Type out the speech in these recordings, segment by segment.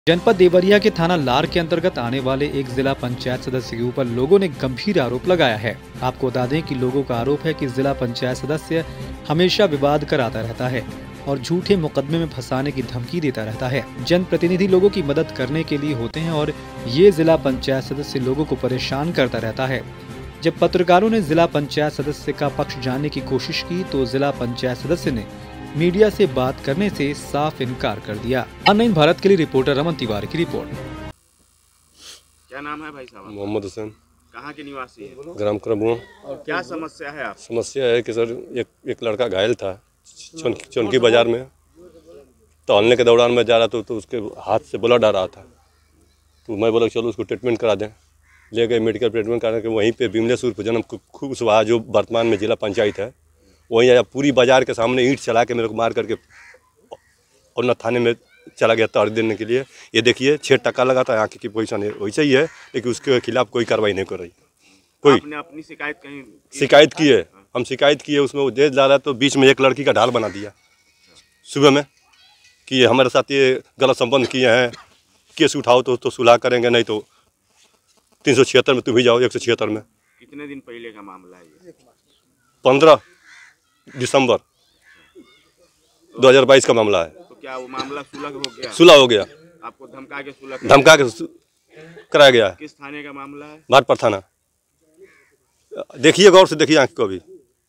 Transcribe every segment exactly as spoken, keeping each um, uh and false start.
जनपद देवरिया के थाना लार के अंतर्गत आने वाले एक जिला पंचायत सदस्य के ऊपर लोगों ने गंभीर आरोप लगाया है। आपको बता दें कि लोगों का आरोप है कि जिला पंचायत सदस्य हमेशा विवाद कराता रहता है और झूठे मुकदमे में फंसाने की धमकी देता रहता है। जनप्रतिनिधि लोगों की मदद करने के लिए होते हैं और ये जिला पंचायत सदस्य लोगों को परेशान करता रहता है। जब पत्रकारों ने जिला पंचायत सदस्य का पक्ष जानने की कोशिश की तो जिला पंचायत सदस्य ने मीडिया से बात करने से साफ इनकार कर दिया। ऑनलाइन भारत के लिए रिपोर्टर रमन तिवारी की रिपोर्ट। क्या नाम है भाई साहब? मोहम्मद हुसैन। कहाँ के निवासी है? ग्राम करमुआ। और क्या समस्या है आप? समस्या है कि सर एक एक लड़का घायल था चौनकी बाजार में, टहलने के दौरान में जा रहा था तो उसके हाथ से ब्लड आ रहा था। तो मैं बोला चलो उसको ट्रीटमेंट करा दें। ले गए मेडिकल ट्रीटमेंट करा के वहीं पे विमलेश उर्फ जन्म कुशवाहा जो वर्तमान में जिला पंचायत है वहीं आया, पूरी बाजार के सामने ईंट चला के मेरे को मार करके और न थाने में चला गया तहरीर देने के लिए। ये देखिए छः टक्का लगा था, आँख की पोजीशन वैसे ही है, लेकिन उसके खिलाफ कोई कार्रवाई नहीं कर रही। कोई आपने अपनी शिकायत कहीं शिकायत की है? हम शिकायत किए, उसमें वो जेल डाला तो बीच में एक लड़की का ढाल बना दिया सुबह में कि ये हमारे साथ ये गलत संबंध किए हैं, केस उठाओ तो, तो सुलह करेंगे, नहीं तो तीन सौ छिहत्तर में तुम भी जाओ। एक सौ छिहत्तर में कितने दिन पहले का मामला है? पंद्रह दिसंबर दो हज़ार बाईस का मामला है। तो क्या वो मामला सुलह हो गया? सुलह हो गया। आपको धमका के सुलह धमका के कराया गया है। किस थाने का मामला है? भाटपारा थाना। देखिए गौर से देखिए आँख को अभी।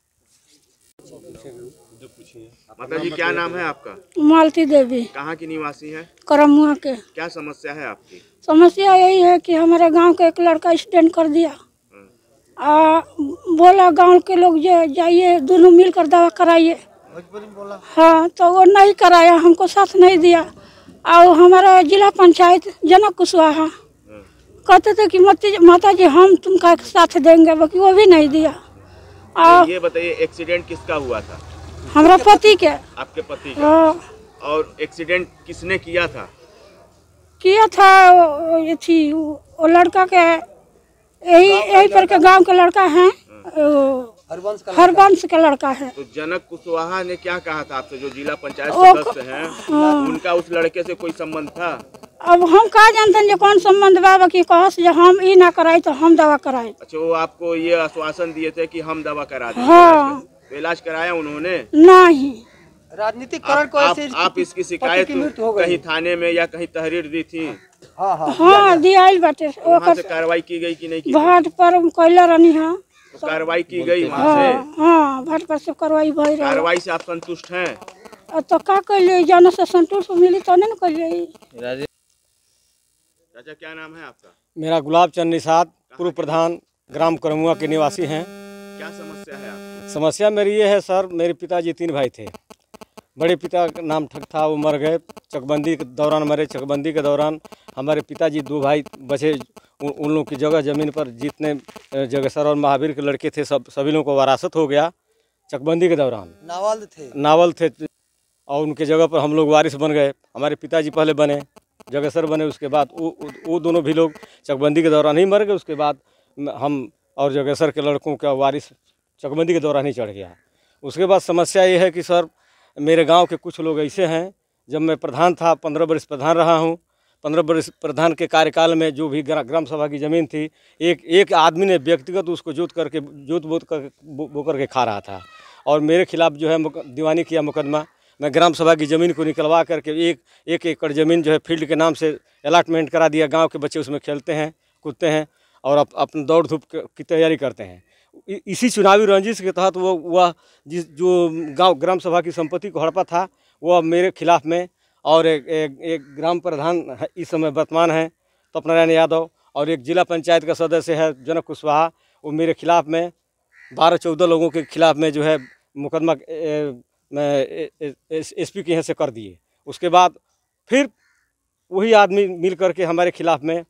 माता जी क्या नाम है आपका? मालती देवी। कहाँ की निवासी है? करमुआ के। क्या समस्या है आपकी? समस्या यही है कि हमारे गांव का एक लड़का एक्सीडेंट कर दिया। आ, बोला गांव के लोग जो जाइए दोनों मिलकर दवा कराइए। हाँ तो वो नहीं कराया, हमको साथ नहीं दिया। और हमारा जिला पंचायत जनक कुशवाहा कहते थे कि माता जी हम तुमका साथ देंगे, बाकी वो भी नहीं दिया। आ, ये बताइए एक्सीडेंट किसका हुआ था? हमारा पति के। आपके पति का? और एक्सीडेंट किसने किया था? किया था ये थी वो लड़का के, यही यही पर के गांव का लड़का है, हरवंश का लड़का है। तो जनक कुशवाहा ने क्या कहा था आपसे, जो जिला पंचायत सदस्य हैं? हाँ। उनका उस लड़के से कोई संबंध था? अब हम कहा जानते हैं कौन संबंध बाबा की कहस जो हम ई ना कराए तो हम दवा कराए। अच्छा, वो आपको ये आश्वासन दिए थे कि हम दवा करा देंगे? हाँ। तो इलाज कराया उन्होंने? नहीं। राजनीतिकरण को आप, आप इसकी शिकायत कहीं थाने में या कहीं तहरीर दी थी? हाँ हाँ हाँ दिया बाटे। वहाँ से कार्रवाई की गई कि नहीं की? भाट पर कोयला रानी है तो कार्रवाई की गई वहाँ से? हाँ भाट पर से कार्रवाई भई। कार्रवाई से आप संतुष्ट हैं? तो का कइले जाने से संतुष्ट मिली तो नहीं कइले। चाचा क्या नाम है आपका? मेरा गुलाब चंद निषाद, पूर्व प्रधान ग्राम करमुआ के निवासी हैं। क्या समस्या है आपकी? समस्या मेरी ये है सर, मेरे पिताजी तीन भाई थे। बड़े पिता का नाम ठग था, वो मर गए चकबंदी के दौरान, मरे चकबंदी के दौरान। हमारे पिताजी दो भाई बचे, उन, उन लोगों की जगह ज़मीन पर जितने जगेसर और महावीर के लड़के थे सब सभी लोगों को वरासत हो गया चकबंदी के दौरान। नावल थे नावल थे और उनके जगह पर हम लोग वारिस बन गए। हमारे पिताजी पहले बने, जगेसर बने, उसके बाद वो वो दोनों भी लोग चकबंदी के दौरान ही मर गए। उसके बाद हम और जगेसर के लड़कों का वारिस चकबंदी के दौरान ही चढ़ गया। उसके बाद समस्या ये है कि सर मेरे गांव के कुछ लोग ऐसे हैं, जब मैं प्रधान था, पंद्रह वर्ष प्रधान रहा हूं, पंद्रह वर्ष प्रधान के कार्यकाल में जो भी ग्राम सभा की ज़मीन थी, एक एक आदमी ने व्यक्तिगत उसको जोत करके जोत बोत कर बो करके खा रहा था और मेरे खिलाफ जो है दीवानी किया मुकदमा। मैं ग्राम सभा की ज़मीन को निकलवा करके एक एक एकड़ ज़मीन जो है फील्ड के नाम से अलाटमेंट करा दिया। गाँव के बच्चे उसमें खेलते हैं, कूदते हैं और अप, अपने दौड़ धूप की तैयारी करते हैं। इसी चुनावी रंजिश के तहत वो वह जिस जो गांव ग्राम सभा की संपत्ति को हड़पा था वो अब मेरे खिलाफ में, और एक, एक, एक ग्राम प्रधान इस समय वर्तमान है तपनारायण यादव, और एक जिला पंचायत का सदस्य है जनक कुशवाहा, वो मेरे खिलाफ में बारह चौदह लोगों के खिलाफ में जो है मुकदमा एस पी के यहाँ से कर दिए। उसके बाद फिर वही आदमी मिल करके हमारे खिलाफ में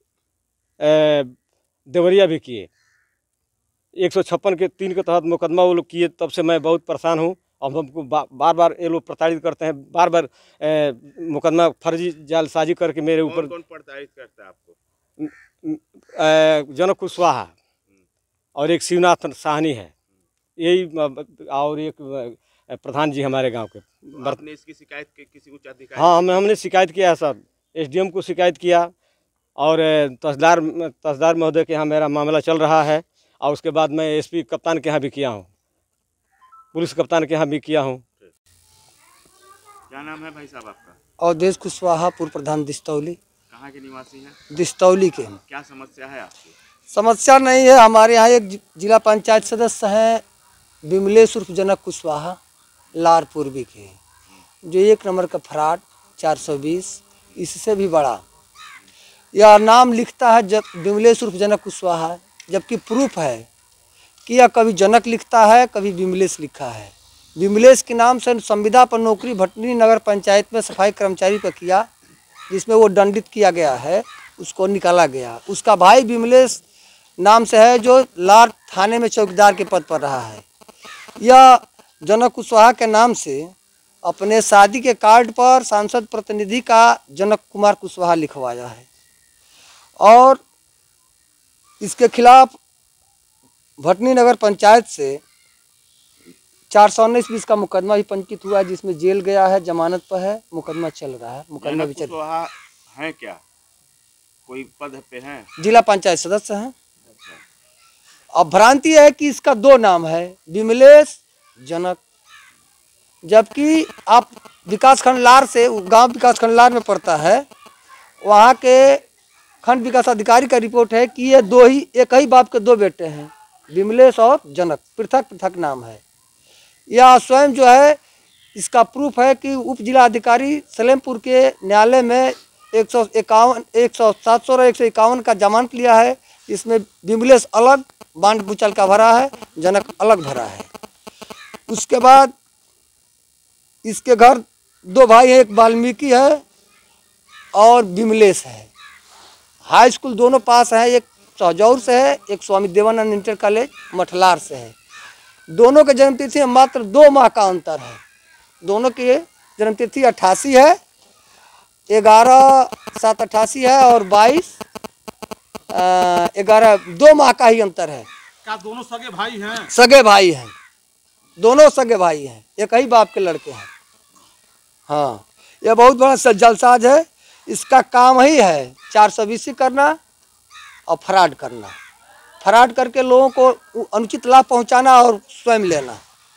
देवरिया भी किए। एक सौ छप्पन के तीन के तहत मुकदमा वो लोग किए। तब से मैं बहुत परेशान हूँ और हमको बा, बार बार ये लोग प्रताड़ित करते हैं, बार बार मुकदमा फर्जी जालसाजी करके मेरे ऊपर। कौन प्रताड़ित करता है आपको? जनक कुशवाहा और एक शिवनाथ साहनी है, यही, और एक प्रधान जी हमारे गांव के। आपने इसकी शिकायत की किसी उच्च अधिकारी? हाँ, हम हमने शिकायत किया है सर, एसडीएम को शिकायत किया और तहसीलदार तहसीलदार महोदय के यहाँ मेरा मामला चल रहा है। और उसके बाद मैं एसपी कप्तान के यहाँ भी किया हूँ, पुलिस कप्तान के यहाँ भी किया हूँ। क्या नाम है भाई साहब आपका? अवधेश कुशवाहा, पूर्व प्रधान दिस्तौली। कहाँ के निवासी हैं? दिस्तौली के। क्या समस्या है आपकी? समस्या नहीं है, हमारे यहाँ एक जिला पंचायत सदस्य हैं विमलेश उर्फ जनक कुशवाहा, लार पूर्वी के, जो एक नंबर का फ्रॉड चार सौ बीस, इससे भी बड़ा यह नाम लिखता है जब विमलेश उर्फ जनक कुशवाहा, जबकि प्रूफ है कि यह कभी जनक लिखता है कभी विमलेश लिखा है। विमलेश के नाम से संविदा पर नौकरी भटनी नगर पंचायत में सफाई कर्मचारी पर किया, जिसमें वो दंडित किया गया है, उसको निकाला गया। उसका भाई विमलेश नाम से है जो लार थाने में चौकीदार के पद पर रहा है। यह जनक कुशवाहा के नाम से अपने शादी के कार्ड पर सांसद प्रतिनिधि का जनक कुमार कुशवाहा लिखवाया है और इसके खिलाफ भटनी नगर पंचायत से चार सौ उन्नीस बीस का मुकदमा भी पंजीकृत हुआ है, जिसमें जेल गया है, जमानत पर है, मुकदमा चल रहा है। मुकदमा भी चल रहा है। है क्या कोई पद पे हैं? जिला पंचायत सदस्य हैं। अब भ्रांति है कि इसका दो नाम है, विमलेश जनक, जबकि आप विकासखंड लार से, गांव विकासखंड लार में पड़ता है, वहाँ के खंड विकास अधिकारी का रिपोर्ट है कि ये दो ही एक ही बाप के दो बेटे हैं, विमलेश और जनक, पृथक पृथक नाम है। यह स्वयं जो है इसका प्रूफ है कि उप जिला अधिकारी सलेमपुर के न्यायालय में एक सौ इक्यावन एक सौ सात सौ और एक सौ इक्यावन का जमानत लिया है। इसमें विमलेश अलग बांड बुचल का भरा है, जनक अलग भरा है। उसके बाद इसके घर दो भाई हैं, एक वाल्मीकि है और विमलेश है। हाई स्कूल दोनों पास है, एक सहजौर से है, एक स्वामी देवानंद इंटर कॉलेज मठलार से है। दोनों के जन्म तिथि में मात्र दो माह का अंतर है। दोनों के जन्म तिथि अट्ठासी है, ग्यारह सात अट्ठासी है और बाईस ग्यारह, दो माह का ही अंतर है। क्या दोनों सगे भाई हैं? सगे भाई हैं, दोनों सगे भाई हैं, एक ही बाप के लड़के हैं। हाँ, यह बहुत बड़ा जलसाज है। इसका काम ही है चार सौ बीस करना और फ्रॉड करना, फ्रॉड करके लोगों को अनुचित लाभ पहुंचाना और स्वयं लेना।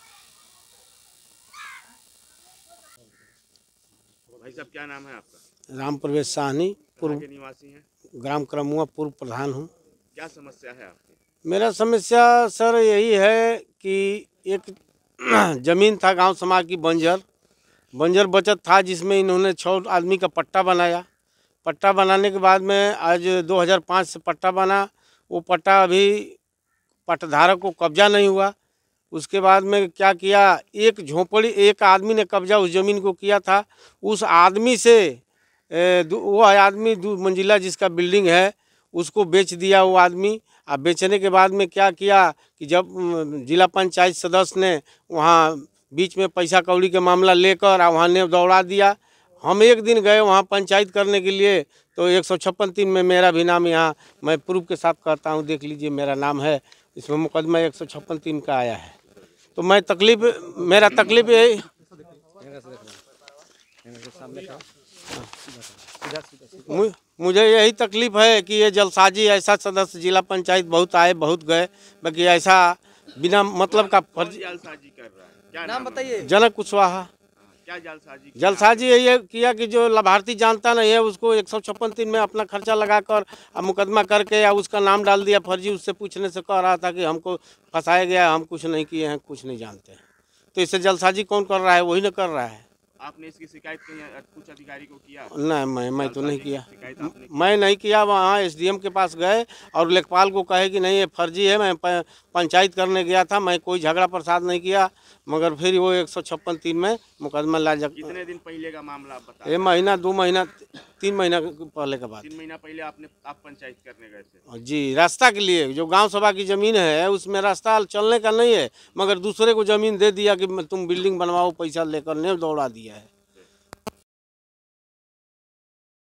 भाई साहब क्या नाम है आपका? राम प्रवेश साहनी, पूर्व के निवासी हैं? ग्राम क्रमुआ पूर्व प्रधान हूँ। क्या समस्या है आपकी? मेरा समस्या सर यही है कि एक ज़मीन था गांव समाज की बंजर बंजर बचत था, जिसमें इन्होंने छः आदमी का पट्टा बनाया। पट्टा बनाने के बाद में आज दो हज़ार पाँच से पट्टा बना, वो पट्टा अभी पट्टाधारक को कब्जा नहीं हुआ। उसके बाद में क्या किया, एक झोंपड़ी एक आदमी ने कब्जा उस ज़मीन को किया था। उस आदमी से वो आदमी दो मंजिला जिसका बिल्डिंग है उसको बेच दिया वो आदमी। अब बेचने के बाद में क्या किया कि जब जिला पंचायत सदस्य ने वहाँ बीच में पैसा कौड़ी के मामला लेकर वहाँ ने दौड़ा दिया। हम एक दिन गए वहाँ पंचायत करने के लिए, तो एक सौ छप्पन तीन में मेरा भी नाम, यहाँ मैं प्रूफ के साथ कहता हूँ, देख लीजिए मेरा नाम है इसमें, मुकदमा एक सौ छप्पन तीन का आया है। तो मैं तकलीफ मेरा तकलीफ यही मुझे यही तकलीफ है कि ये जलसाजी ऐसा सदस्य जिला पंचायत बहुत आए बहुत गए, बाकी ऐसा बिना मतलब का फर्जी जालसाजी कर रहा है। क्या नाम बताइए? जनक कुशवाहा। क्या जालसाजी? जलसाजी ये किया कि जो लाभार्थी जानता नहीं है उसको एक सौ छप्पन तीन में अपना खर्चा लगाकर मुकदमा करके या उसका नाम डाल दिया फर्जी। उससे पूछने से कह रहा था कि हमको फंसाया गया, हम कुछ नहीं किए हैं, कुछ नहीं जानते हैं। तो इससे जलसाजी कौन कर रहा है? वही न कर रहा है। आपने इसकी शिकायत कहीं कुछ अधिकारी को किया? नहीं, मैं मैं तो नहीं किया, मैं नहीं किया। वहाँ एसडीएम के पास गए और लेखपाल को कहे कि नहीं ये फर्जी है, मैं पंचायत करने गया था, मैं कोई झगड़ा प्रसाद नहीं किया, मगर फिर वो एक सौ छप्पन तीन में मुकदमा ला जा। कितने दिन पहले का मामला आप बता? ये महीना दो महीना तीन महीना पहले का बात। तीन महीना पहले आपने आप पंचायत करने गए थे? जी, रास्ता के लिए, जो गांव सभा की ज़मीन है उसमें रास्ता चलने का नहीं है, मगर दूसरे को ज़मीन दे दिया कि तुम बिल्डिंग बनवाओ, पैसा लेकर ने दौड़ा दिया है।